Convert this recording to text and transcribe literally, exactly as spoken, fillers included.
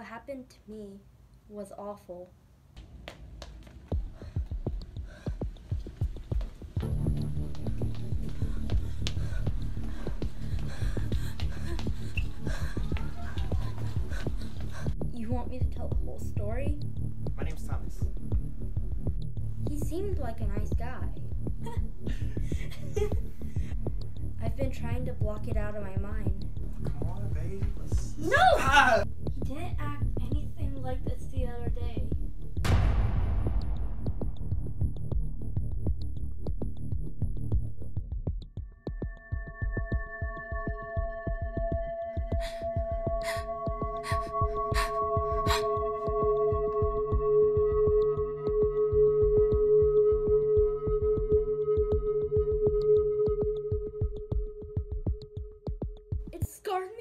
What happened to me was awful. You want me to tell the whole story? My name's Thomas. He seemed like a nice guy. I've been trying to block it out of my mind. Come on, babe. Let's... No! Ah! He didn't act anything like this the other day. It's scarred